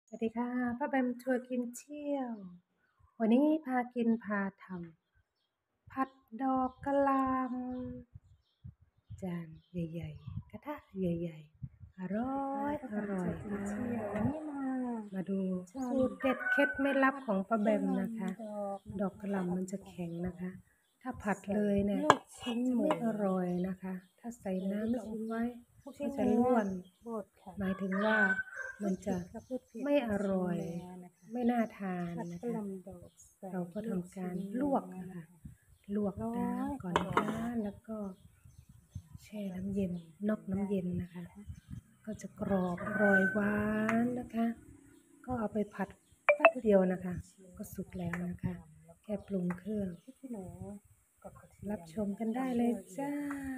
สวัสดีค่ะป้าแบมทัวร์กินเที่ยววันนี้พากินพาทำผัดดอกกะหล่ำจานใหญ่ๆกระทะใหญ่ๆอร่อยค่ะวันนี้มาดูสูตรเด็ดเคล็ดไม่ลับของป้าแบมนะคะดอกกะหล่ำมันจะแข็งนะคะถ้าผัดเลยเนี่ยจะไม่อร่อยนะคะถ้าใส่น้ำลงไว้ก็จะล้วนหมายถึงว่ามันจะไม่อร่อยไม่น่าทานนะคะเราก็ทำการลวกนะคะลวกน้ำก่อนนะคะแล้วก็แช่น้ำเย็นนอกน้ำเย็นนะคะก็จะกรอบอร่อยหวานนะคะก็เอาไปผัดแป๊บเดียวนะคะก็สุกแล้วนะคะแค่ปรุงเครื่องรับชมกันได้เลยจ้า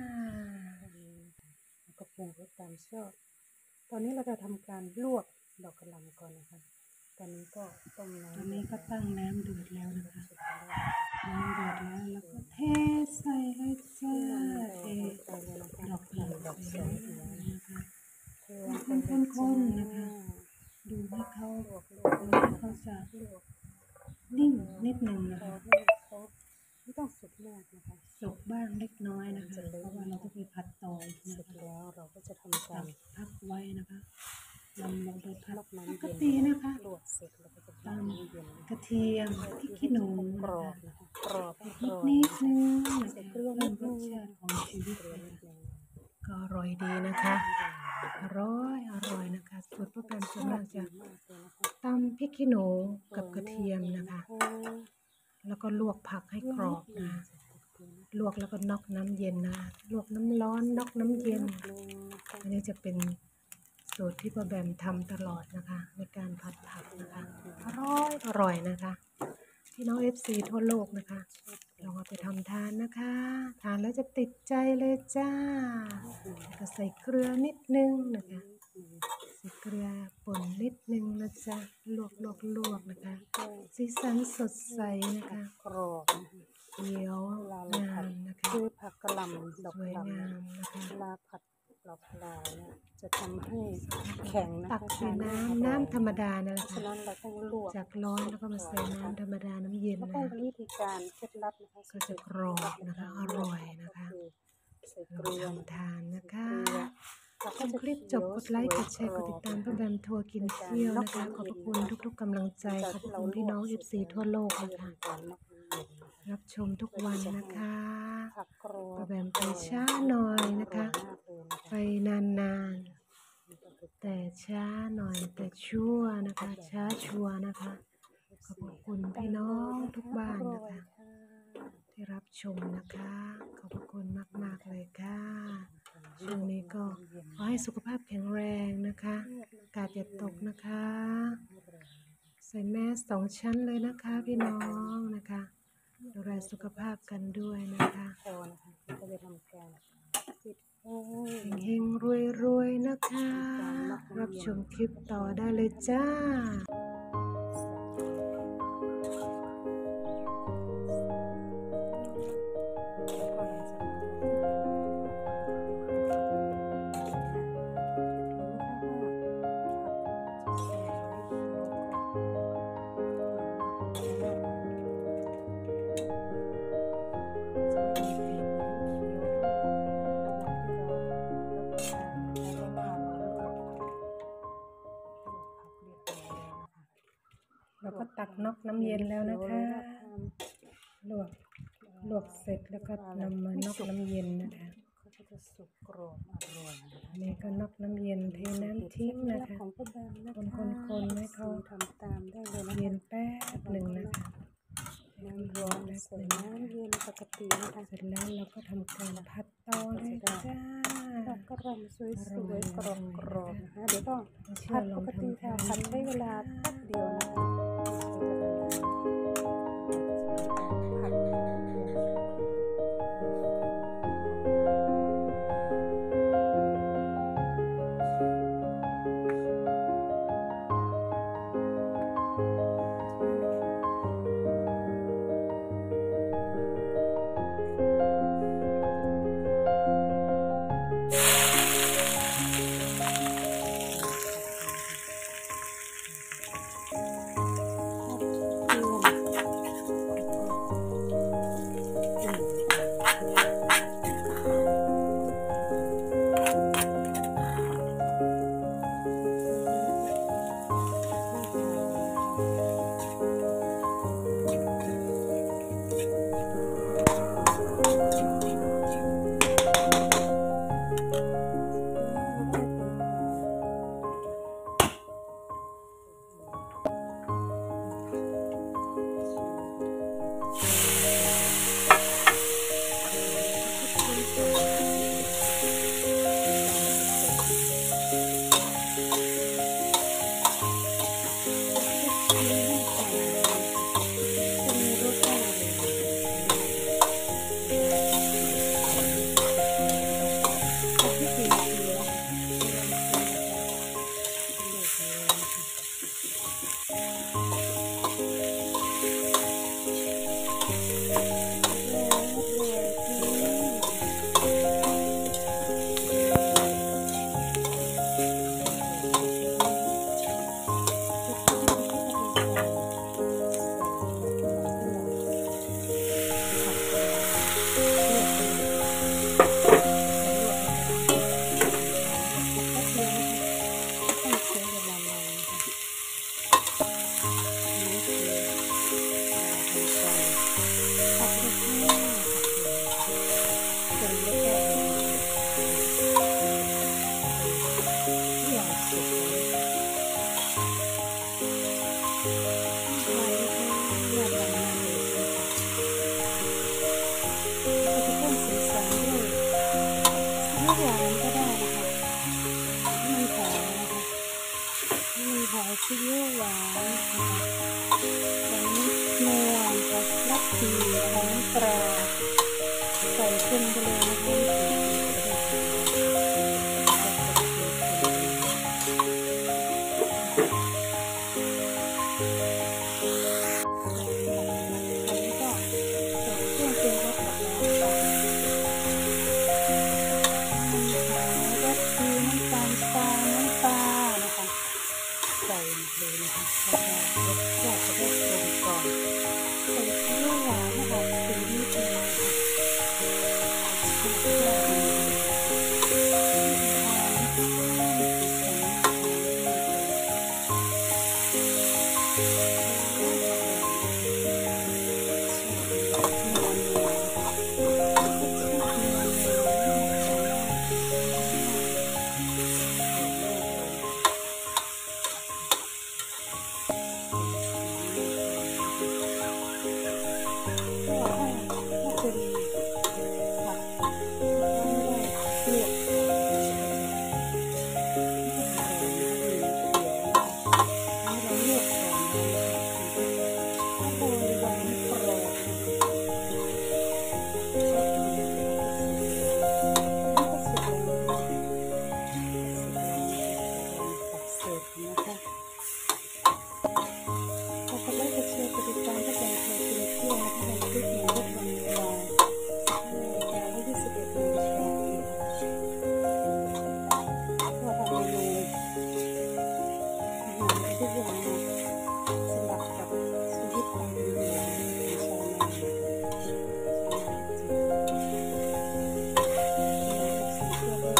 ก็ปรุงรสตามชอบตอนนี้เราจะทำการลวกดอกกะหล่ำก่อนนะคะตอนนี้ก็ต้มน้ำตอนนี้ก็ตั้งน้ำเดือดแล้วนะคะน้ำเดือดแล้วแล้วก็เทใส่เลยจ้าเทดอกกะหล่ำใส่เลยนะคะคนๆนะคะดูให้เขาจะนิ่มนิดนึงนะคะไม่ต้องสุกมากนะคะสุกบ้างเล็กน้อยนะคะเพราะว่าเราต้องไปผัดต่อนะคะแล้วเราก็จะทำการพักไว้นะคะนำลงไปผัดปกตินะคะลวกเสร็จแล้วก็จะตามกระเทียมพริกขี้หนูกรอบนะคะกรอบนิดนึงนะคะเพิ่มรสชาติของชีวิตก็อร่อยดีนะคะอร่อยนะคะสูตรป้าแบมส่วนมากจะตำพริกขี้หนูกับกระเทียมนะคะแล้วก็ลวกผักให้กรอบนะลวกแล้วก็น็อกน้ำเย็นนะลวกน้ำร้อนน็อกน้ำเย็นอันนี้จะเป็นสูตรที่ป้าแบมทำตลอดนะคะในการผัดผักนะคะอร่อยนะคะพี่น้องFCทั่วโลกนะคะลองเอาไปทำทานนะคะทานแล้วจะติดใจเลยจ้าก็ใส่เกลือนิดนึงนะคะใส่เกลือป่นนิดนึงนะจ๊ะลวกนะคะสีสันสดใสนะคะกรอบเขียวงามนะคะคือผักกะหล่ำดอกกะหล่ำนะคะเวลาผัดดอกกะหล่ำเนี่ยจะทำให้แข็งนะคะตักใส่น้ำธรรมดานั่นแหละค่ะฉะนั้นเราต้องลวกจากร้อนแล้วก็มาใส่น้ำธรรมดาน้ำเย็นนะวิธีการเคล็ดลับนะคะก็จะกรอบนะคะอร่อยนะคะเราทำทานนะคะชมคลิปจบกดไลค์กดแชร์กดติดตามป้าแบมทัวร์กินเที่ยวนะคะขอบพระคุณทุกๆกำลังใจขอบคุณพี่น้อง FC ทั่วโลกนะคะรับชมทุกวันนะคะป้าแบมไปช้าหน่อยนะคะไปนานๆแต่ช้าหน่อยแต่ชั่วนะคะช้าชัวนะคะขอบคุณพี่น้องทุกบ้านนะคะที่รับชมนะคะขอบคุณมากๆเลยค่ะช่วงนี้ก็ขอให้สุขภาพแข็งแรงนะคะอากาศอย่าตกนะคะใส่แมส2 ชั้นเลยนะคะพี่น้องนะคะดูแลสุขภาพกันด้วยนะคะก็จะทำการเฮงรวยนะคะรับชมคลิปต่อได้เลยจ้าเราก็ตักน็อกน้ำเย็นแล้วนะคะลวกเสร็จแล้วก็นำมาน็อกน้ำเย็นนะคะก็จะสุกกรอบอร่อยนี่ก็น็อกน้ำเย็นเทน้ำทิ้งนะคะคนให้เขาทำตามได้เลยเย็นแป๊บหนึ่งนะคะน้ำร้อนใส่น้ำเย็นปกตินะคะเสร็จแล้วเราก็ทำการผัดต่อเลยจ้าก็รำสวยๆกรอบๆนะคะเดี๋ยวต้องผัดปกติค่ะผัดใช้เวลาแป๊บเดียวนะคะหวานนะคะตอนนี้นวลค่ะรสดีนะคะน้ำปลาใส่เครื่องไปเลยนะคะใส่เลยนะคะแล้วก็รสชาติจะได้กลมกล่อมใส่ซีอิ๊วหวานนะคะสีนิดนึงนะคะ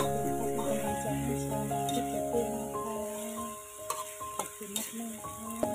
ขอบคุณมากๆค่ะ